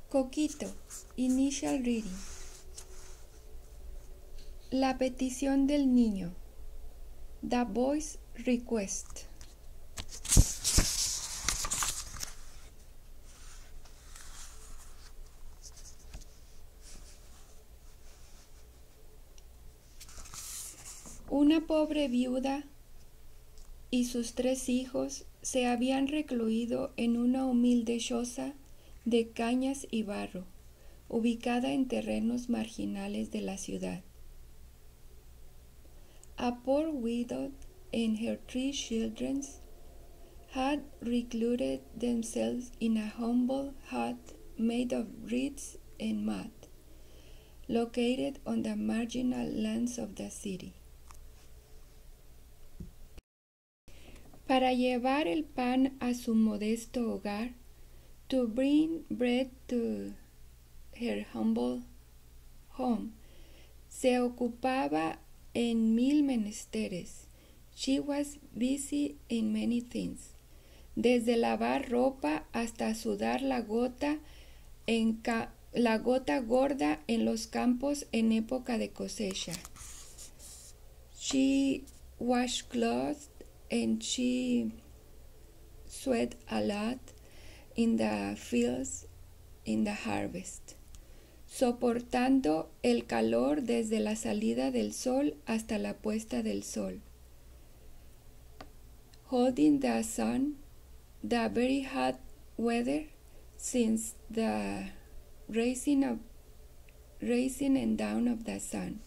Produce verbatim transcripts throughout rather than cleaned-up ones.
Coquito. Initial reading. La petición del niño. The boy's request. Una pobre viuda y sus tres hijos se habían recluido en una humilde choza de cañas y barro, ubicada en terrenos marginales de la ciudad. A poor widow and her three children had recluded themselves in a humble hut made of reeds and mud, located on the marginal lands of the city. Para llevar el pan a su modesto hogar, to bring bread to her humble home, se ocupaba en mil menesteres. She was busy in many things, desde lavar ropa hasta sudar la gota, en ca la gota gorda en los campos en época de cosecha. She washed clothes and she sweat a lot in the fields in the harvest, soportando el calor desde la salida del sol hasta la puesta del sol, holding the sun, the very hot weather, since the rising of rising and down of the sun.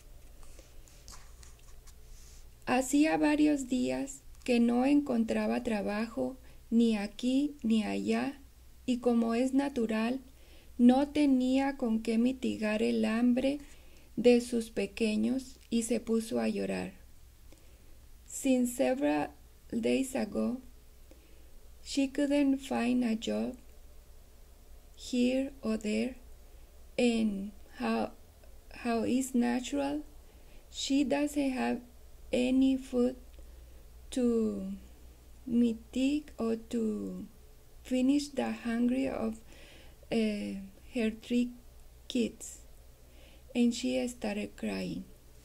Hacía varios días que no encontraba trabajo ni aquí ni allá, y como es natural, no tenía con qué mitigar el hambre de sus pequeños y se puso a llorar. Since several days ago, she couldn't find a job here or there, and how, how is natural, she doesn't have any food to mitigate or to finish the hunger of uh, her three kids, and she started crying.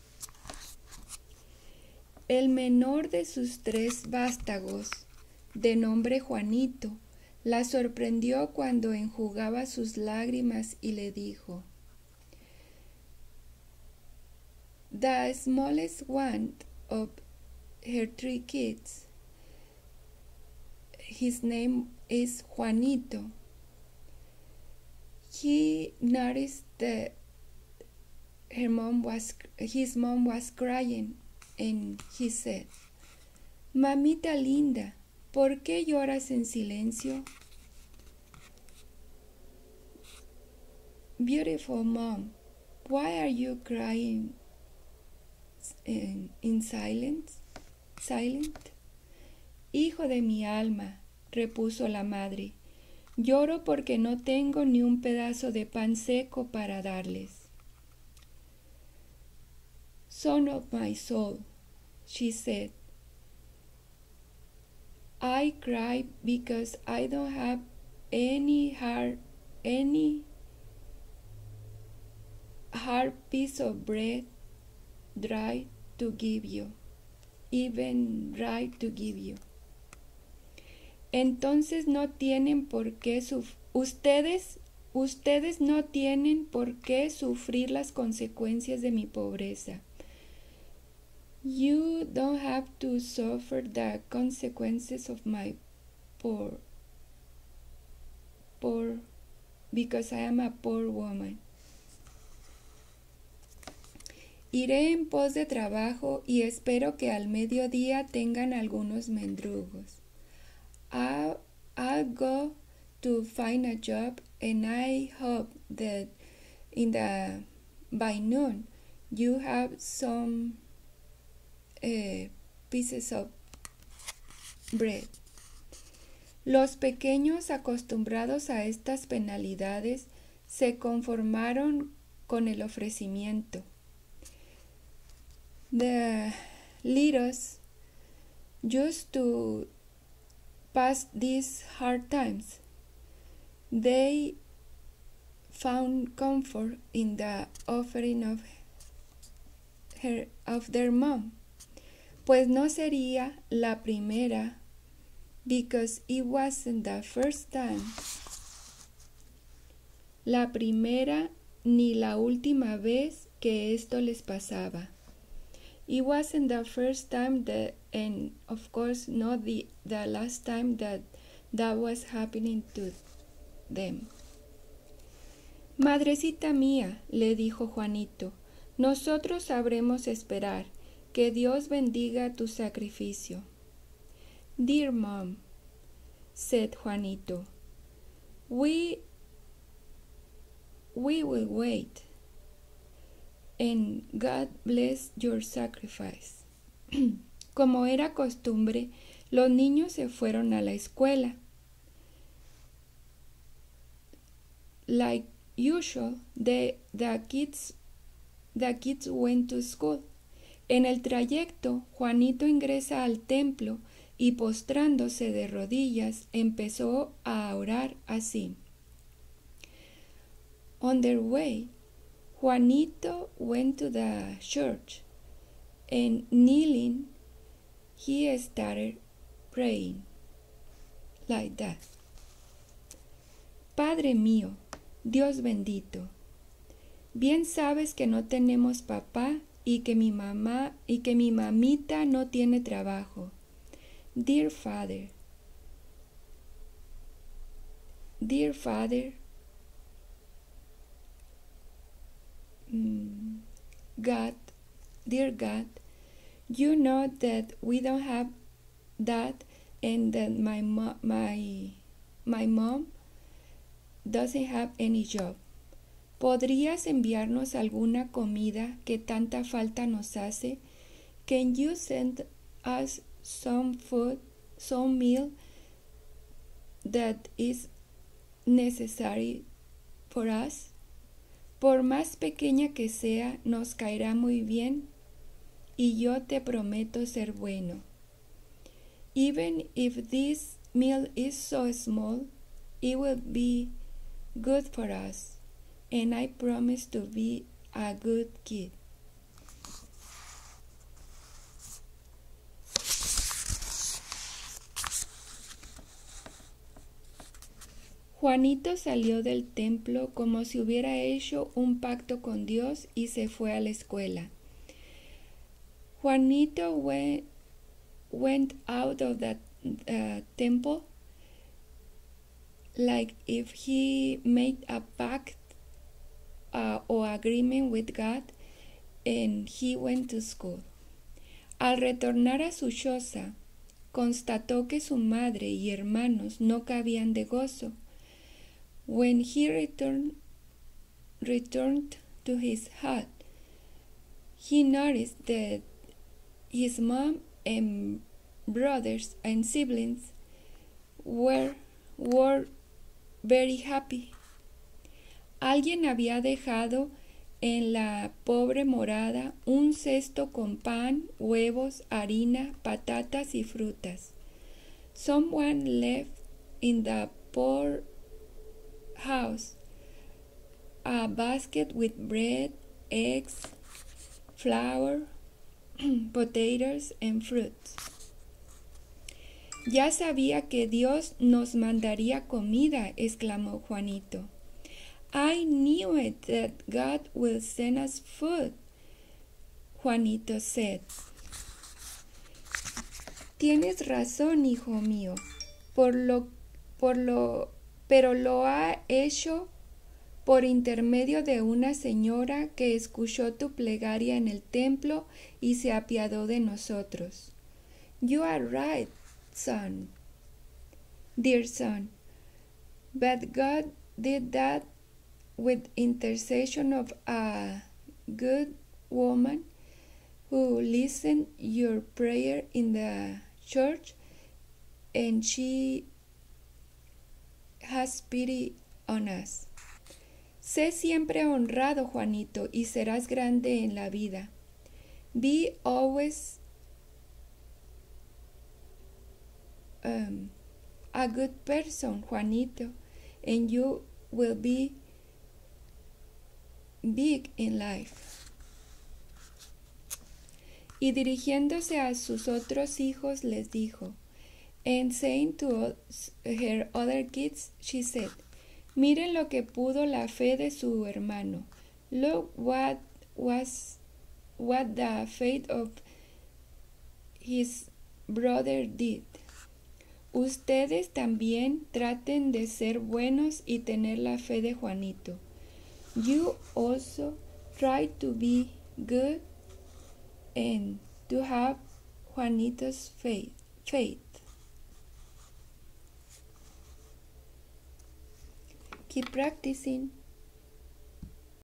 El menor de sus tres vástagos, de nombre Juanito, la sorprendió cuando enjugaba sus lágrimas y le dijo: The smallest one of her three kids, his name is Juanito. He noticed that her mom was, his mom was crying, and he said, Mamita linda, ¿por qué lloras en silencio? Beautiful mom, why are you crying in, in silence? Silent? Hijo de mi alma, repuso la madre, lloro porque no tengo ni un pedazo de pan seco para darles. Son of my soul, she said, I cry because I don't have any hard, any hard piece of bread dry to give you, even dry to give you. Entonces no tienen por qué suf ustedes, ustedes no tienen por qué sufrir las consecuencias de mi pobreza. You don't have to suffer the consequences of my poor, poor, because I am a poor woman. Iré en pos de trabajo y espero que al mediodía tengan algunos mendrugos. I'll, I'll go to find a job, and I hope that in the by noon you have some uh, pieces of bread. Los pequeños, acostumbrados a estas penalidades, se conformaron con el ofrecimiento. The littles used to pass these hard times. They found comfort in the offering of her of their mom, pues no sería la primera, because it wasn't the first time, la primera ni la última vez que esto les pasaba. It wasn't the first time that, and of course not the, the last time that that was happening to them. Madrecita mía, le dijo Juanito, nosotros sabremos esperar. Que Dios bendiga tu sacrificio. Dear Mom, said Juanito, we, we will wait, and God bless your sacrifice. Como era costumbre, los niños se fueron a la escuela. Like usual, the, the, kids, the kids went to school. En el trayecto, Juanito ingresa al templo y postrándose de rodillas empezó a orar así. On their way, Juanito went to the church and kneeling, he started praying like that. Padre mío, Dios bendito, bien sabes que no tenemos papá y que mi mamá y que mi mamita no tiene trabajo. Dear Father, dear Father, mm, God, dear God, you know that we don't have that and that my mo- my my mom doesn't have any job. ¿Podrías enviarnos alguna comida que tanta falta nos hace? Can you send us some food, some meal that is necessary for us? Por más pequeña que sea, nos caerá muy bien y yo te prometo ser bueno. Even if this meal is so small, it will be good for us. And I promise to be a good kid. Juanito salió del templo como si hubiera hecho un pacto con Dios y se fue a la escuela. Juanito went, went out of the uh, temple like if he made a pact Uh, or agreement with God, and he went to school. Al retornar a su choza, constató que su madre y hermanos no cabían de gozo. When he returned, returned to his hut, he noticed that his mom and brothers and siblings were, were very happy. Alguien había dejado en la pobre morada un cesto con pan, huevos, harina, patatas y frutas. Someone left in the poor house a basket with bread, eggs, flour, potatoes and fruits. Ya sabía que Dios nos mandaría comida, exclamó Juanito. I knew it that God will send us food, Juanito said. Tienes razón, hijo mío, por lo, por lo, pero lo ha hecho por intermedio de una señora que escuchó tu plegaria en el templo y se apiadó de nosotros. You are right, son, dear son, but God did that with intercession of a good woman who listened your prayer in the church, and she has pity on us. Sé siempre honrado, Juanito, y serás grande en la vida. Be always um, a good person, Juanito, and you will be big in life. Y dirigiéndose a sus otros hijos les dijo, and saying to her other kids, she said, miren lo que pudo la fe de su hermano. Look what was what the faith of his brother did. Ustedes también traten de ser buenos y tener la fe de Juanito. You also try to be good and to have Juanito's faith. faith. Keep practicing.